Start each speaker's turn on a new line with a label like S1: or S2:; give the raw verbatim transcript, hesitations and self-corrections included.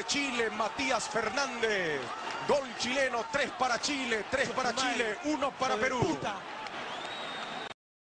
S1: Chile, Matías Fernández. Gol chileno, tres para Chile, tres para Chile, uno para Perú.